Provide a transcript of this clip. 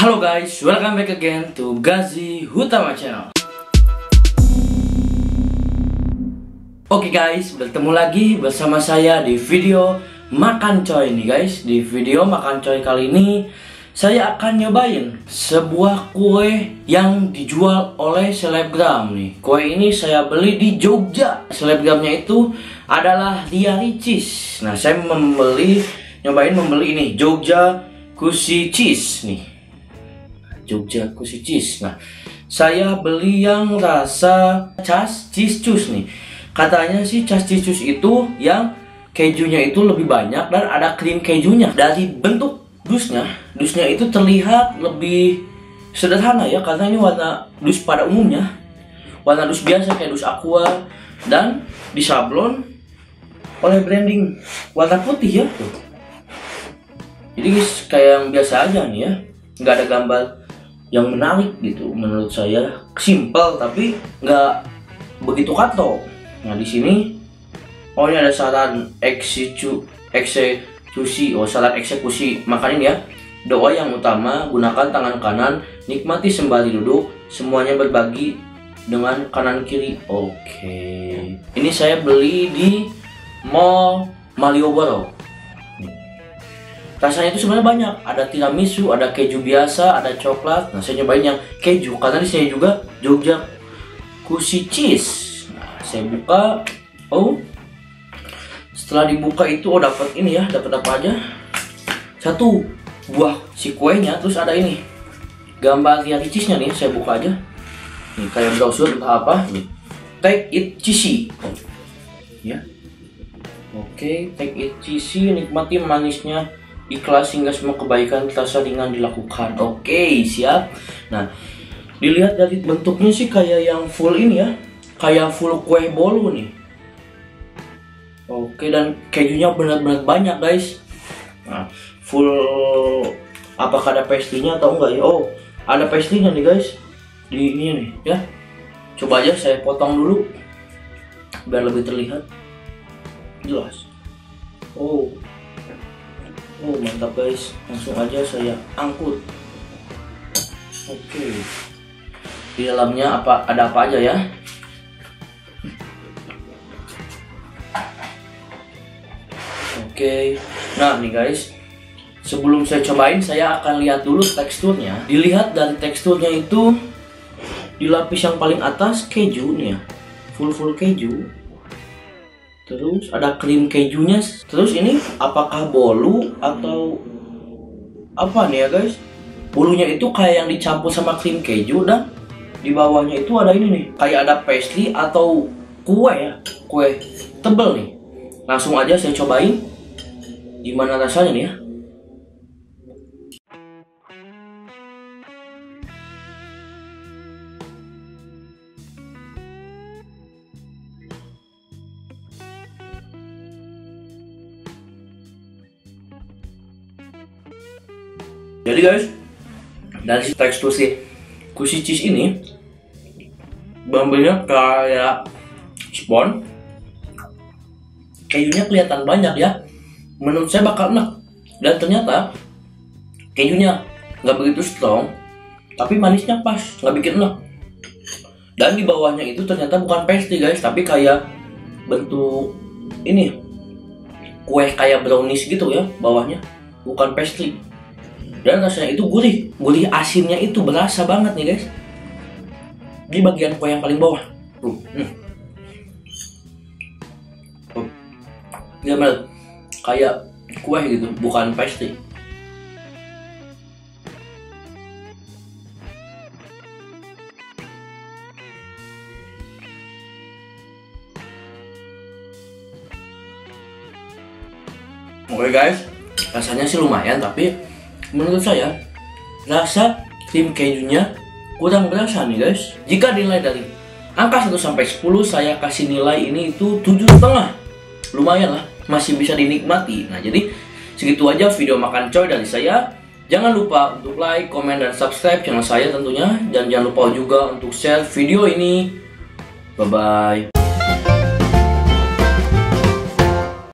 Halo guys, welcome back again to Gazi Hutama Channel. Oke guys, bertemu lagi bersama saya di video makan coy nih guys. Di video makan coy kali ini saya akan nyobain sebuah kue yang dijual oleh selebgram nih. Kue ini saya beli di Jogja. Selebgramnya itu adalah Ria Ricis. Nah, saya nyobain membeli ini Jogja Kusi Cheese nih. Jogja Kusi Cheese. Nah, saya beli yang rasa cas cheese cus nih. Katanya sih cas cheese cus itu yang kejunya itu lebih banyak dan ada krim kejunya. Dari bentuk dusnya itu terlihat lebih sederhana ya, karena ini warna dus pada umumnya warna dus biasa kayak dus aqua dan disablon oleh branding warna putih ya tuh. Jadi kayak yang biasa aja nih ya, nggak ada gambar yang menarik gitu. Menurut saya simple tapi nggak begitu kato. Nah di sini ini ada saran eksekusi, saran eksekusi makanan ya. Doa yang utama, gunakan tangan kanan, nikmati sembari duduk, semuanya berbagi dengan kanan kiri. Oke. Ini saya beli di Mall Malioboro. Rasanya itu sebenarnya banyak, ada tiramisu, ada keju biasa, ada coklat. Nah, saya nyobain yang keju karena di sini juga Jogja Kusi Cheese. Nah, saya buka. Oh, setelah dibuka itu dapat ini ya, dapat apa aja? Satu buah si kuenya, terus ada ini gambar Ria Ricisnya nih. Saya buka aja. Nih kayak brosur entah apa. Nih, take it cheesy. Ya. Oke, take it cheesy, nikmati manisnya. Ikhlas hingga semua kebaikan terasa ringan dilakukan. Oke, siap. Nah, dilihat dari bentuknya sih kayak yang full ini ya, kayak full kue bolu nih. Oke, dan kejunya benar-benar banyak guys. Nah, full, apakah ada pastry-nya atau enggak ya? Oh, ada pastry-nya nih guys. Di ini nih ya. Coba aja saya potong dulu biar lebih terlihat jelas. Oh mantap guys, langsung aja saya angkut. Oke, di dalamnya ada apa aja ya? Oke, nah nih guys, sebelum saya cobain saya akan lihat dulu teksturnya. Dilihat dari teksturnya itu di lapis yang paling atas keju nih ya, full keju. Terus ada krim kejunya. Terus ini apakah bolu atau apa nih ya guys? Bolunya itu kayak yang dicampur sama krim keju, dan di bawahnya itu ada ini nih, kayak ada pastry atau kue ya, kue tebel nih. Langsung aja saya cobain gimana rasanya nih ya. Jadi guys, dari tekstur si Kusi Cheese ini bumbunya kayak spon, kejunya kelihatan banyak ya. Menurut saya bakal enak, dan ternyata kejunya nggak begitu strong, tapi manisnya pas, nggak bikin enak. Dan di bawahnya itu ternyata bukan pastry guys, tapi kayak bentuk ini kue kayak brownies gitu ya, bawahnya bukan pastry. Dan rasanya itu gurih asinnya itu berasa banget nih guys. Di bagian kue yang paling bawah. Dia kayak kue gitu, bukan pastry. Oke guys, rasanya sih lumayan, tapi menurut saya rasa krim kejunya kurang berasa nih guys. Jika dinilai dari angka 1 sampai 10, saya kasih nilai ini itu 7,5. Lumayan lah, masih bisa dinikmati. Nah jadi segitu aja video makan coy dari saya. Jangan lupa untuk like, komen, dan subscribe channel saya tentunya. Dan jangan lupa juga untuk share video ini. Bye bye.